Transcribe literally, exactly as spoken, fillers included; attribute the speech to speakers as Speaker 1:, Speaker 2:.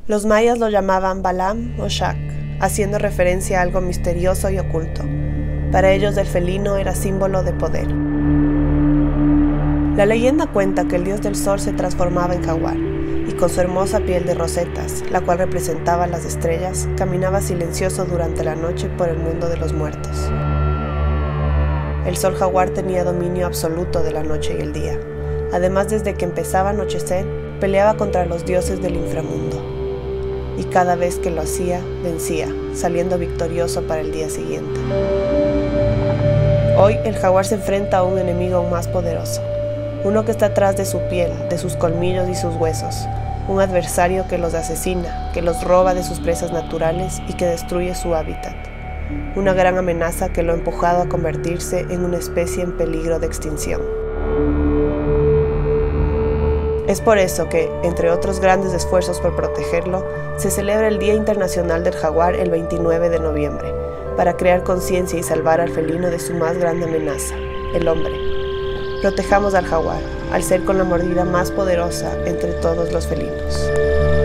Speaker 1: Los mayas lo llamaban Balam o Shak, haciendo referencia a algo misterioso y oculto. Para ellos el felino era símbolo de poder. La leyenda cuenta que el dios del sol se transformaba en jaguar, y con su hermosa piel de rosetas, la cual representaba las estrellas, caminaba silencioso durante la noche por el mundo de los muertos. El sol jaguar tenía dominio absoluto de la noche y el día. Además, desde que empezaba a anochecer, peleaba contra los dioses del inframundo. Y cada vez que lo hacía, vencía, saliendo victorioso para el día siguiente. Hoy, el jaguar se enfrenta a un enemigo aún más poderoso. Uno que está atrás de su piel, de sus colmillos y sus huesos. Un adversario que los asesina, que los roba de sus presas naturales y que destruye su hábitat. Una gran amenaza que lo ha empujado a convertirse en una especie en peligro de extinción. Es por eso que, entre otros grandes esfuerzos por protegerlo, se celebra el Día Internacional del Jaguar el veintinueve de noviembre, para crear conciencia y salvar al felino de su más grande amenaza, el hombre. Protejamos al jaguar, al ser con la mordida más poderosa entre todos los felinos.